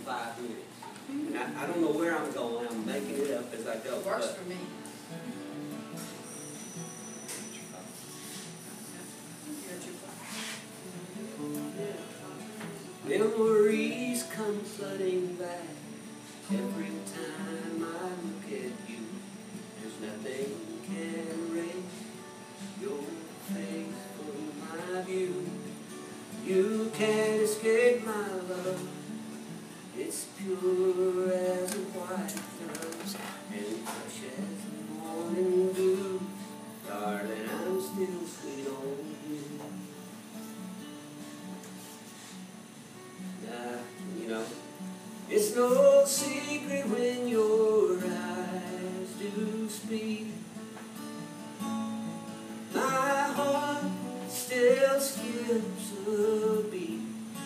5 minutes. And I don't know where I'm going. I'm making it up as I go. Works for me. Memories come flooding back every time I look at you. There's nothing can erase your face from my view. You can't escape my love. It's pure as a white dove and fresh as the morning dew. Darling, I'm still sweet on you. You know, it's no secret when your eyes do speak. My heart still skips a beat.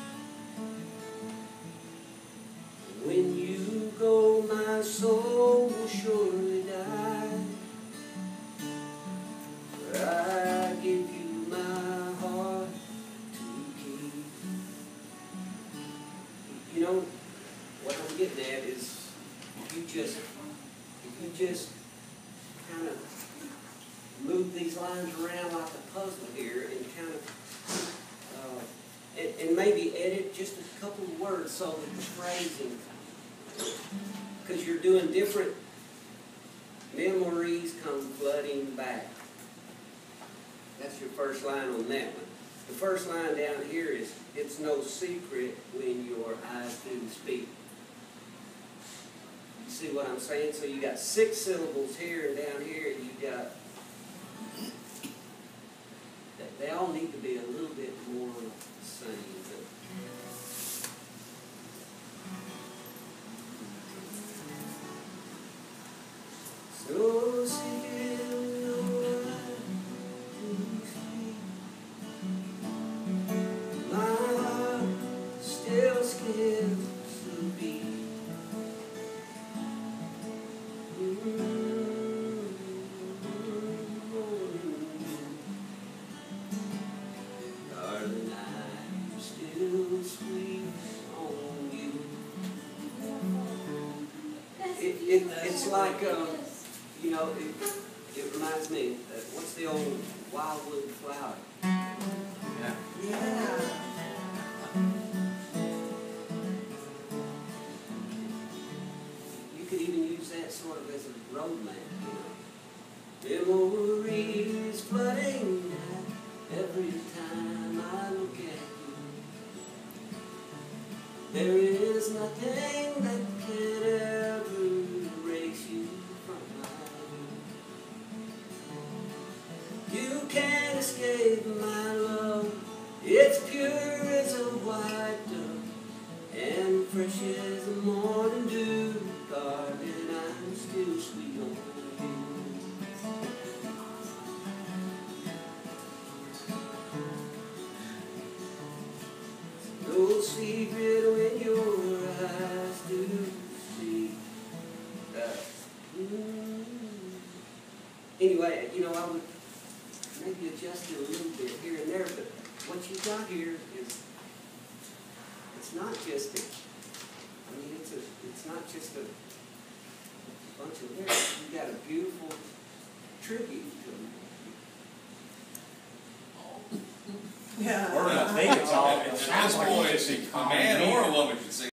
When you go, my soul will surely die. But I give you my heart to keep. You know, what I'm getting at is, if you just kind of move these lines around like a puzzle here and kind of, and maybe edit just a couple of words so that the phrasing, because you're doing different, memories come flooding back. That's your first line on that one. The first line down here is, it's no secret when your eyes do speak. You see what I'm saying? So you got 6 syllables here, and down here you got, they all need to be a little bit more the same. So secret when your eyes do speak. My heart still skips a beat. Darling, I'm still sweet on you. It's like, you know, it reminds me, what's the old wildwood flower? Yeah. You could even use that sort of as a road map, you know. Memories flooding back every time I look at you. There is nothing that can ever erase you from my view. You can't escape my love. It's pure as a white dove and fresh as the morning dew. Darling, I'm still sweet on you. No secret when your eyes do speak. Anyway, you know, I would maybe adjust it a little bit here and there, but what you got here is, it's not just a, I mean, it's not just a bunch of lyrics. You got a beautiful tribute to them. Yeah. I think it's all, it sounds like it's just a man or a woman could sing.